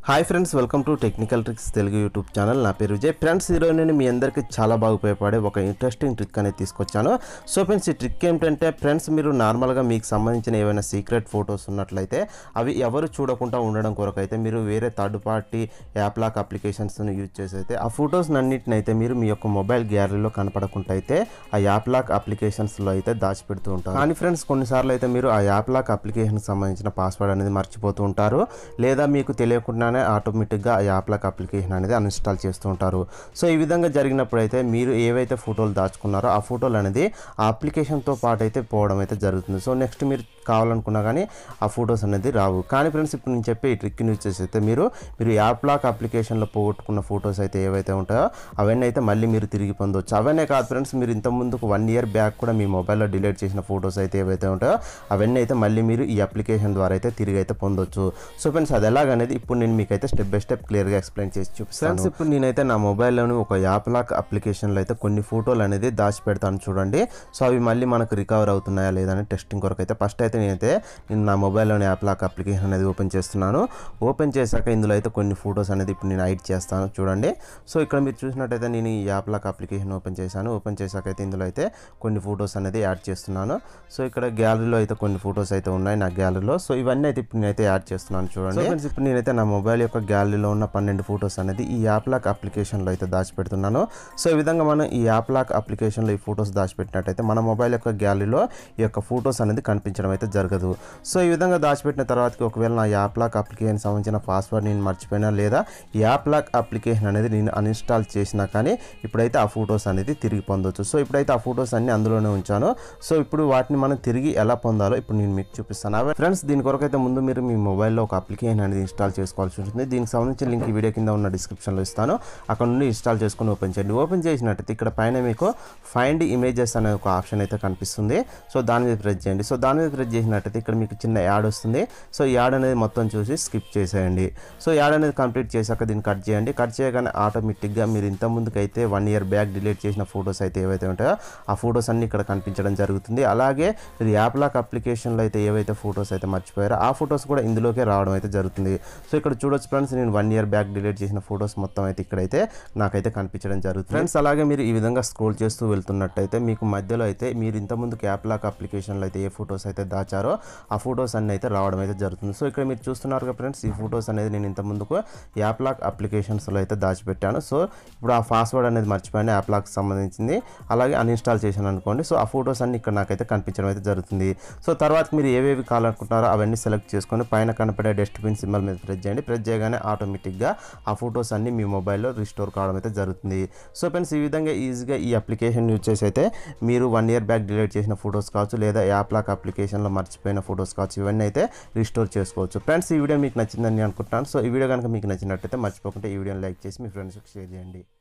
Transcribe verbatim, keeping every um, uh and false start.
Hi friends, welcome to technical tricks Telugu YouTube channel. నా పేరు Vijay. Friends, ఈరోజు నేను మీ అందరికీ చాలా బాగా ఉపయోగపడే ఒక ఇంట్రెస్టింగ్ ట్రిక్ అనేది తీసుకొచ్చాను. సో ఫ్రెండ్స్, ఈ ట్రిక్ ఏంటంటే ఫ్రెండ్స్, మీరు నార్మల్గా మీకు సంబంధించిన ఏవైనా సీక్రెట్ ఫొటోస్ ఉన్నట్లయితే అవి ఎవరు చూడకుండా ఉండడం కొరకు అయితే మీరు వేరే థర్డ్ పార్టీ యాప్లాక్ అప్లికేషన్స్ని యూజ్ చేసి అయితే ఆ ఫొటోస్ అన్నింటిని అయితే మీరు మీ యొక్క మొబైల్ గ్యాలరీలో కనపడకుండా అయితే ఆ యాప్లాక్ అప్లికేషన్స్లో అయితే దాచిపెడుతూ ఉంటారు. కానీ ఫ్రెండ్స్, కొన్నిసార్లు అయితే మీరు ఆ యాప్లాక్ అప్లికేషన్కి సంబంధించిన పాస్వర్డ్ అనేది మర్చిపోతూ ఉంటారు, లేదా మీకు తెలియకుండానే ఆటోమేటిక్గా ఆ యాప్లాక్ అప్లికేషన్ అనేది అన్ఇన్స్టాల్ చేస్తూ ఉంటారు. సో ఈ విధంగా జరిగినప్పుడు అయితే మీరు ఏవైతే ఫోటోలు దాచుకున్నారో ఆ ఫోటోలు అనేది ఆ అప్లికేషన్తో పాటు అయితే పోవడం అయితే జరుగుతుంది. సో నెక్స్ట్ మీరు కావాలనుకున్నా కానీ ఆ ఫొటోస్ అనేది రావు. కానీ ఫ్రెండ్స్, ఇప్పుడు నేను చెప్పే ఈ ట్రిక్ యూజ్ చేసి అయితే మీరు మీరు యాప్లాక్ అప్లికేషన్లో పోగొట్టుకున్న ఫొటోస్ అయితే ఏవైతే ఉంటాయో అవన్నీ అయితే మళ్ళీ మీరు తిరిగి పొందవచ్చు. అవన్నీ కాదు ఫ్రెండ్స్, మీరు ఇంత ముందుకు వన్ ఇయర్ బ్యాక్ కూడా మీ మొబైల్లో డిలీట్ చేసిన ఫొటోస్ అయితే ఏవైతే ఉంటాయో అవన్నీ అయితే మళ్ళీ మీరు ఈ అప్లికేషన్ ద్వారా అయితే తిరిగి అయితే పొందొచ్చు. సో ఫ్రెండ్స్, అది ఎలాగనేది ఇప్పుడు నేను మీకైతే స్టెప్ బై స్టెప్ క్లియర్గా ఎక్స్ప్లెయిన్ చేసి చూపిస్తాను. ఫ్రెండ్స్, ఇప్పుడు నేనైతే నా మొబైల్లోని ఒక యాప్లాక్ అప్లికేషన్లో అయితే కొన్ని ఫోటోలు అనేది దాచి పెడతాను చూడండి. సో అవి మళ్ళీ మనకు రికవర్ అవుతున్నాయా లేదా అని టెస్టింగ్ కొరకు అయితే ఫస్ట్ అయితే నేనైతే నేను నా మొబైల్లోని యాప్లాక్ అప్లికేషన్ అనేది ఓపెన్ చేస్తున్నాను. ఓపెన్ చేశాక ఇందులో అయితే కొన్ని ఫొటోస్ అనేది ఇప్పుడు నేను హైడ్ చేస్తాను చూడండి. సో ఇక్కడ మీరు చూసినట్టయితే నేను ఈ యాప్లాక్ అప్లికేషన్ ఓపెన్ చేశాను. ఓపెన్ చేశాక అయితే ఇందులో అయితే కొన్ని ఫొటోస్ అనేది యాడ్ చేస్తున్నాను. సో ఇక్కడ గ్యాలరీలో అయితే కొన్ని ఫొటోస్ అయితే ఉన్నాయి నా గ్యాలరీలో. సో ఇవన్నీ అయితే ఇప్పుడు నేనైతే యాడ్ చేస్తున్నాను చూడండి. ఫ్రెండ్స్, ఇప్పుడు నేనైతే నా మొబైల్ యొక్క గ్యాలరీలో ఉన్న పన్నెండు ఫొటోస్ అనేది ఈ యాప్లాక్ అప్లికేషన్లో అయితే దాచిపెడుతున్నాను. సో ఈ విధంగా మనం ఈ యాప్లాక్ అప్లికేషన్లో ఈ ఫొటోస్ దాచిపెట్టినట్టయితే మన మొబైల్ యొక్క గ్యాలరీలో ఈ యొక్క ఫొటోస్ అనేది కనిపించడం అయితే జరగదు. సో ఈ విధంగా దాచిపెట్టిన తర్వాతకి ఒకవేళ నా యాప్లాక్ అప్లికేషన్ సంబంధించిన పాస్వర్డ్ నేను మర్చిపోయినా లేదా ఈ యాప్లాక్ అప్లికేషన్ అనేది నేను అన్ఇన్స్టాల్ చేసినా కానీ ఇప్పుడైతే ఆ ఫొటోస్ అనేది తిరిగి పొందొచ్చు. సో ఇప్పుడైతే ఆ ఫొటోస్ అన్ని అందులోనే ఉంచాను. సో ఇప్పుడు వాటిని మనం తిరిగి ఎలా పొందాలో ఇప్పుడు నేను మీకు చూపిస్తాను. ఫ్రెండ్స్, దీని కొరకు అయితే ముందు మీరు మీ మొబైల్లో ఒక అప్లికేషన్ అనేది ఇన్స్టాల్ చేసుకోవాల్సి ఉంటుంది. దీనికి సంబంధించిన లింక్ ఈ వీడియో కింద ఉన్న డిస్క్రిప్షన్లో ఇస్తాను. అక్కడ నుండి ఇన్స్టాల్ చేసుకుని ఓపెన్ చేయండి. ఓపెన్ చేసినట్టయితే ఇక్కడ పైన మీకు ఫైండ్ ఇమేజెస్ అనే ఒక ఆప్షన్ అయితే కనిపిస్తుంది. సో దాని మీద ప్రెస్ చేయండి. సో దాని మీద ప్రెస్ చేసినట్టయితే ఇక్కడ మీకు చిన్న యాడ్ వస్తుంది. సో ఈ యాడ్ అనేది మొత్తం చూసి స్కిప్ చేసేయండి. సో యాడ్ అనేది కంప్లీట్ చేశాక దీన్ని కట్ చేయండి. కట్ చేయగానే ఆటోమేటిక్గా మీరు ఇంత ముందుకైతే వన్ ఇయర్ బ్యాక్ డిలీట్ చేసిన ఫొటోస్ అయితే ఏవైతే ఉంటాయో ఆ ఫొటోస్ అన్ని ఇక్కడ కనిపించడం జరుగుతుంది. అలాగే మీరు యాప్లాక్ అప్లికేషన్లో అయితే ఏవైతే ఫొటోస్ అయితే మర్చిపోయారో ఆ ఫొటోస్ కూడా ఇందులోకే రావడం అయితే జరుగుతుంది. సో ఇక్కడ చూడొచ్చు ఫ్రెండ్స్, నేను వన్ ఇయర్ బ్యాక్ డిలీట్ చేసిన ఫొటోస్ మొత్తం అయితే ఇక్కడైతే నాకైతే కనిపించడం జరుగుతుంది. ఫ్రెండ్స్, అలాగే మీరు ఈ విధంగా స్క్రోల్ చేస్తూ వెళ్తున్నట్టయితే మీకు మధ్యలో అయితే మీరు ఇంత ముందుకు యాప్లాక్ అప్లికేషన్లో అయితే ఏ ఫొటోస్ అయితే దాచారో ఆ ఫొటోస్ అన్ని అయితే రావడం అయితే జరుగుతుంది. సో ఇక్కడ మీరు చూస్తున్నారు కదా ఫ్రెండ్స్, ఈ ఫొటోస్ అనేది నేను ఇంత ముందుకు యాప్లాక్ అప్లికేషన్స్లో అయితే దాచిపెట్టాను. సో ఇప్పుడు ఆ పాస్వర్డ్ అనేది మర్చిపోయాను యాప్లాక్ సంబంధించింది, అలాగే అన్ఇన్స్టాల్ చేశాను అనుకోండి. సో ఆ ఫొటోస్ అన్ని ఇక్కడ నాకైతే కనిపించడం అయితే జరుగుతుంది. సో తర్వాత మీరు ఏవేవి కావాలనుకుంటారో అవన్నీ సెలెక్ట్ చేసుకొని పైన కనపడే డస్ట్బిన్ సింబల్ మీద ప్రెస్ చేయండి. ప్రెస్ చేయగానే ఆటోమేటిక్గా ఆ ఫొటోస్ అన్ని మీ మొబైల్లో రిస్టోర్ కావడం అయితే జరుగుతుంది. సో ఫ్రెండ్స్, ఈ విధంగా ఈజీగా ఈ అప్లికేషన్ యూజ్ చేసి అయితే మీరు వన్ ఇయర్ బ్యాక్ డిలీట్ చేసిన ఫొటోస్ కావచ్చు లేదా యాప్లాక్ అప్లికేషన్లో మర్చిపోయిన ఫొటోస్ కావచ్చు ఇవన్నీ అయితే రిస్టోర్ చేసుకోవచ్చు. ఫ్రెండ్స్, ఈ వీడియో మీకు నచ్చిందని అనుకుంటున్నాను. సో ఈ వీడియో కనుక మీకు నచ్చినట్టయితే మర్చిపోకుండా ఈ వీడియోని లైక్ చేసి మీ ఫ్రెండ్స్కి షేర్ చేయండి.